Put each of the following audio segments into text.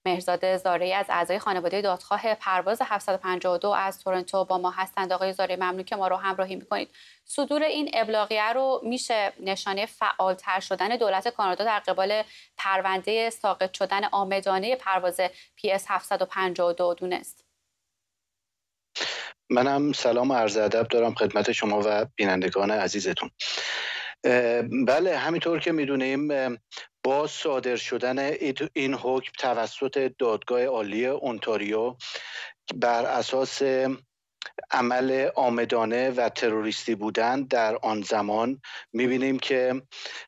مهرزاد زارعی از اعضای خانواده دادخواه پرواز 752 از تورنتو با ما هستند. آقای زارعی، ممنون که ما رو همراهی میکنید. صدور این ابلاغیه رو میشه نشانه فعالتر شدن دولت کانادا در قبال پرونده ساقط شدن عامدانه پرواز PS 752 دونست؟ منم سلام و عرض ادب دارم خدمت شما و بینندگان عزیزتون. بله، همینطور که میدونیم با صادر شدن این حکم توسط دادگاه عالی اونتاریو بر اساس عمل عامدانه و تروریستی بودن در آن زمان، میبینیم که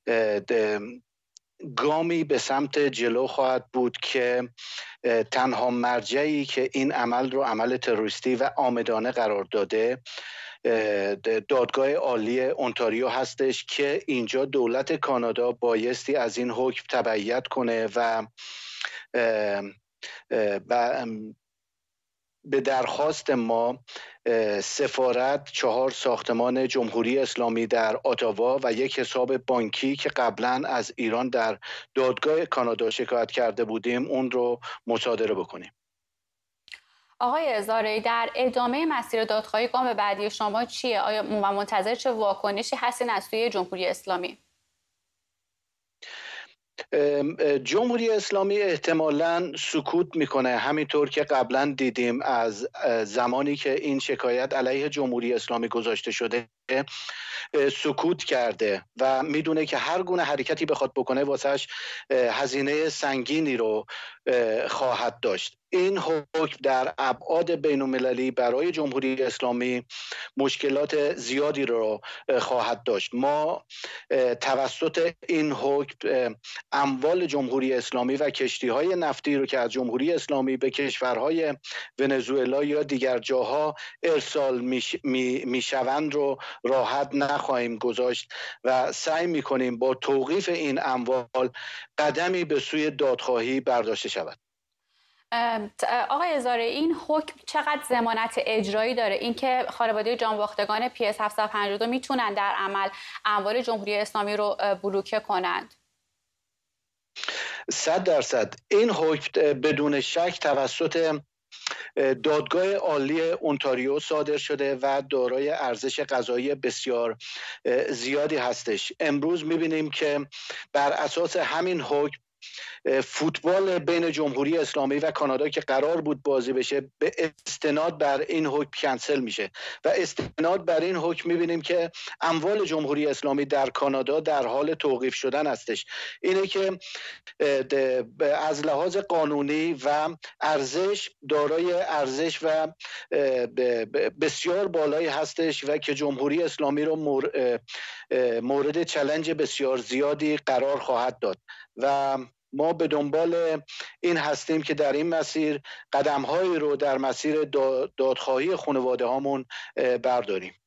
گامی به سمت جلو خواهد بود که تنها مرجعی که این عمل رو عمل تروریستی و عامدانه قرار داده دادگاه عالی اونتاریو هستش که اینجا دولت کانادا بایستی از این حکم تبعیت کنه و به درخواست ما سفارت 4 ساختمان جمهوری اسلامی در اتاوا و 1 حساب بانکی که قبلا از ایران در دادگاه کانادا شکایت کرده بودیم اون رو مصادره بکنیم. آقای زارعی، در ادامه مسیر دادخواهی گام بعدی شما چیه؟ آیا منتظر چه واکنشی هستین از سوی جمهوری اسلامی؟ جمهوری اسلامی احتمالاً سکوت میکنه، همینطور که قبلا دیدیم از زمانی که این شکایت علیه جمهوری اسلامی گذاشته شده سکوت کرده و میدونه که هر گونه حرکتی بخواد بکنه واسهش هزینه سنگینی رو خواهد داشت. این حکم در ابعاد بین‌المللی برای جمهوری اسلامی مشکلات زیادی رو خواهد داشت. ما توسط این حکم اموال جمهوری اسلامی و کشتی‌های نفتی رو که از جمهوری اسلامی به کشورهای ونزوئلا یا دیگر جاها ارسال میشوند رو راحت نخواهیم گذاشت و سعی می‌کنیم با توقیف این اموال قدمی به سوی دادخواهی برداشته شود. آقای زارعی، این حکم چقدر ضمانت اجرایی داره؟ اینکه خانواده جانباختگان PS 752 میتونن در عمل اموال جمهوری اسلامی رو بلوکه کنند؟ 100% این حکم بدون شک توسط دادگاه عالی اونتاریو صادر شده و دارای ارزش قضایی بسیار زیادی هستش. امروز میبینیم که بر اساس همین حکم فوتبال بین جمهوری اسلامی و کانادا که قرار بود بازی بشه به استناد بر این حکم کنسل میشه و استناد بر این حکم میبینیم که اموال جمهوری اسلامی در کانادا در حال توقیف شدن هستش. اینه که از لحاظ قانونی و ارزش دارای ارزش و بسیار بالایی هستش و که جمهوری اسلامی رو مورد چالش بسیار زیادی قرار خواهد داد و ما به دنبال این هستیم که در این مسیر قدم‌هایی رو در مسیر دادخواهی خانواده هامون برداریم.